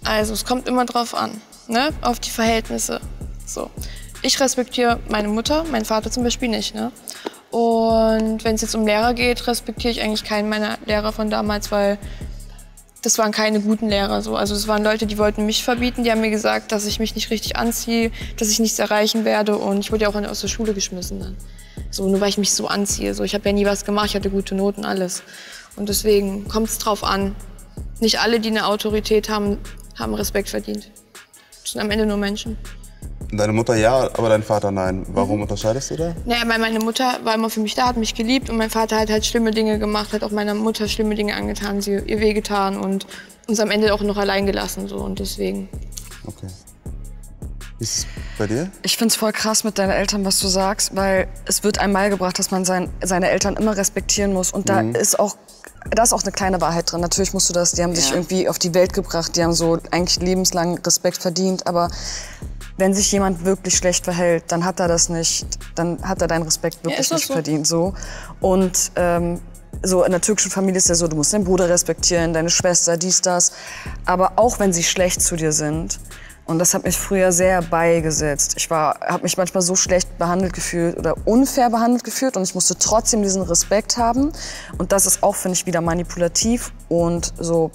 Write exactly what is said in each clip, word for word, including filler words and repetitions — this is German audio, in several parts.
Also es kommt immer drauf an, ne? Auf die Verhältnisse. So. Ich respektiere meine Mutter, meinen Vater zum Beispiel nicht. Ne? Und wenn es jetzt um Lehrer geht, respektiere ich eigentlich keinen meiner Lehrer von damals, weil das waren keine guten Lehrer. So. Also es waren Leute, die wollten mich verbieten, die haben mir gesagt, dass ich mich nicht richtig anziehe, dass ich nichts erreichen werde, und ich wurde ja auch aus der Schule geschmissen dann. So, nur weil ich mich so anziehe. So, ich habe ja nie was gemacht, ich hatte gute Noten, alles. Und deswegen kommt es drauf an. Nicht alle, die eine Autorität haben, haben Respekt verdient. Das sind am Ende nur Menschen. Deine Mutter ja, aber dein Vater nein. Warum mhm. unterscheidest du da? Naja, weil meine Mutter war immer für mich da, hat mich geliebt, und mein Vater hat halt schlimme Dinge gemacht, hat auch meiner Mutter schlimme Dinge angetan, sie ihr wehgetan und uns am Ende auch noch allein gelassen. So, und deswegen. Okay. Wie ist es bei dir? Ich finde es voll krass mit deinen Eltern, was du sagst, weil es wird einem beigebracht, dass man sein, seine Eltern immer respektieren muss. Und da mhm. ist auch, da ist auch eine kleine Wahrheit drin. Natürlich musst du das, die haben ja. dich irgendwie auf die Welt gebracht, die haben so eigentlich lebenslang Respekt verdient, aber wenn sich jemand wirklich schlecht verhält, dann hat er das nicht, dann hat er deinen Respekt wirklich ja, nicht so? verdient. So. Und ähm, so in der türkischen Familie ist ja so, du musst deinen Bruder respektieren, deine Schwester, dies, das. Aber auch wenn sie schlecht zu dir sind, und das hat mich früher sehr beigesetzt. Ich habe mich manchmal so schlecht behandelt gefühlt oder unfair behandelt gefühlt, und ich musste trotzdem diesen Respekt haben. Und das ist auch, finde ich, wieder manipulativ und so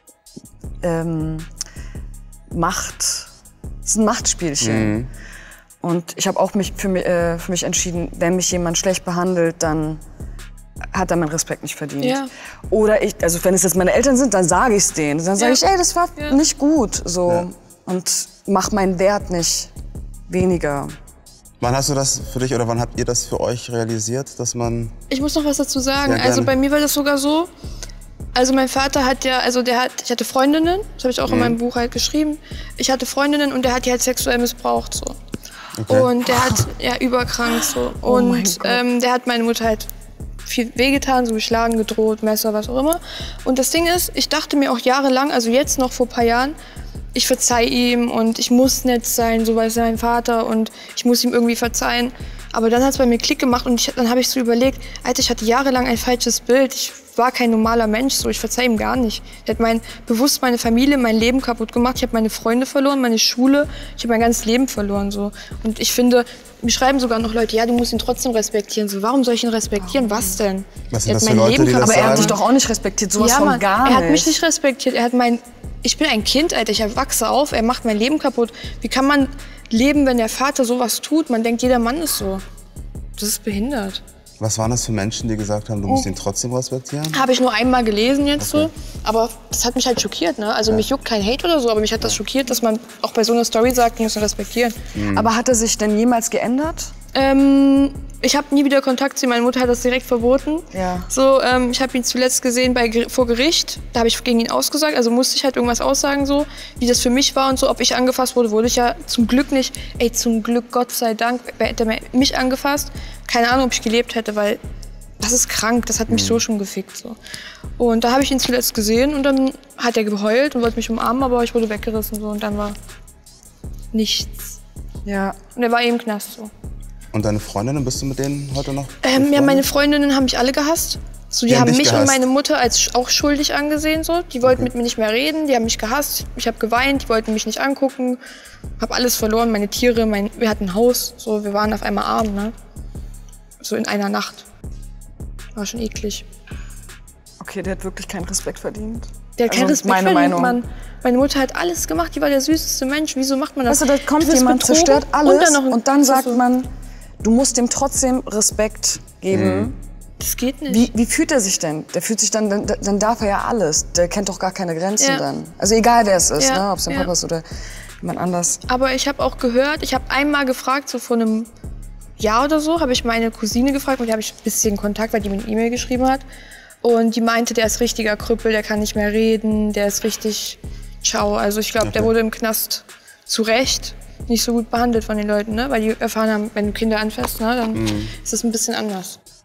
ähm, Macht. Das ist ein Machtspielchen. Mhm. Und ich habe auch mich für, mich, äh, für mich entschieden, wenn mich jemand schlecht behandelt, dann hat er meinen Respekt nicht verdient. Ja. Oder ich, also wenn es jetzt meine Eltern sind, dann sage ich es denen. Dann sage ja. ich, ey, das war ja. nicht gut. So. Ja. Und mach meinen Wert nicht weniger. Wann hast du das für dich oder wann habt ihr das für euch realisiert, dass man... Ich muss noch was dazu sagen. Also bei mir war das sogar so. Also mein Vater hat ja, also der hat, ich hatte Freundinnen, das habe ich auch mhm. in meinem Buch halt geschrieben. Ich hatte Freundinnen und der hat die halt sexuell missbraucht so. Okay. Und der hat, ja, überkrank so. Und oh ähm, der hat meine Mutter halt viel wehgetan, so geschlagen, gedroht, Messer, was auch immer. Und das Ding ist, ich dachte mir auch jahrelang, also jetzt noch vor ein paar Jahren, ich verzeih ihm und ich muss nett sein, so weil es mein Vater, und ich muss ihm irgendwie verzeihen. Aber dann hat es bei mir Klick gemacht, und ich, dann habe ich so überlegt, Alter, ich hatte jahrelang ein falsches Bild. Ich war kein normaler Mensch, so, ich verzeih ihm gar nicht. Der hat mein, bewusst meine Familie, mein Leben kaputt gemacht. Ich habe meine Freunde verloren, meine Schule, ich habe mein ganzes Leben verloren. So. Und ich finde, mir schreiben sogar noch Leute, ja, du musst ihn trotzdem respektieren. So, warum soll ich ihn respektieren? Was denn? Was sind das für Leute, die das Aber sagen? er hat dich doch auch nicht respektiert, sowas ja, von Mann, gar nicht. Er hat mich nicht respektiert. Er hat mein, ich bin ein Kind, Alter, ich wachse auf, er macht mein Leben kaputt. Wie kann man leben, wenn der Vater sowas tut? Man denkt, jeder Mann ist so. Das ist behindert. Was waren das für Menschen, die gesagt haben, du musst ihn trotzdem respektieren? Habe ich nur einmal gelesen jetzt okay. so. Aber das hat mich halt schockiert. Ne? Also ja. mich juckt kein Hate oder so, aber mich hat das schockiert, dass man auch bei so einer Story sagt, du musst ihn respektieren. Mhm. Aber hat er sich denn jemals geändert? Ähm, ich habe nie wieder Kontakt zu ihm. Meine Mutter hat das direkt verboten. Ja. So, ähm, ich habe ihn zuletzt gesehen bei, vor Gericht. Da habe ich gegen ihn ausgesagt. Also musste ich halt irgendwas aussagen, so, wie das für mich war und so. Ob ich angefasst wurde, wurde ich ja zum Glück nicht. Ey, zum Glück, Gott sei Dank, hätte er mich angefasst. Keine Ahnung, ob ich gelebt hätte, weil das ist krank. Das hat mich mhm. so schon gefickt. So. Und da habe ich ihn zuletzt gesehen, und dann hat er geheult und wollte mich umarmen, aber ich wurde weggerissen. So, und dann war nichts. Ja. Und er war eben im Knast. So. Und deine Freundinnen, bist du mit denen heute noch? Ähm, ja, meine Freundinnen haben mich alle gehasst. So, die, die haben, haben mich gehasst. Und meine Mutter als auch schuldig angesehen. So. Die wollten okay. mit mir nicht mehr reden, die haben mich gehasst. Ich habe geweint, die wollten mich nicht angucken. Habe alles verloren, meine Tiere, mein, wir hatten ein Haus. So, wir waren auf einmal arm, ne? So in einer Nacht. War schon eklig. Okay, der hat wirklich keinen Respekt verdient. Der hat also keinen Respekt meine verdient, Meinung. Mann. Meine Mutter hat alles gemacht, die war der süßeste Mensch. Wieso macht man das? Weißt du, da kommt jemand, zerstört alles, und dann, noch und dann sagt so. man, du musst dem trotzdem Respekt geben. Mhm. Das geht nicht. Wie, wie fühlt er sich denn? Der fühlt sich dann, dann, dann darf er ja alles. Der kennt doch gar keine Grenzen ja. dann. Also egal, wer es ist, ja. ne? Ob es dein ja. Papa ist oder jemand anders. Aber ich habe auch gehört, ich habe einmal gefragt, so vor einem Jahr oder so, habe ich meine Cousine gefragt, mit der habe ich ein bisschen Kontakt, weil die mir eine E-Mail geschrieben hat. Und die meinte, der ist richtiger Krüppel, der kann nicht mehr reden, der ist richtig ciao. Also ich glaube, okay. der wurde im Knast zu Recht nicht so gut behandelt von den Leuten, ne? Weil die erfahren haben, wenn du Kinder anfasst, ne, dann mhm. ist das ein bisschen anders.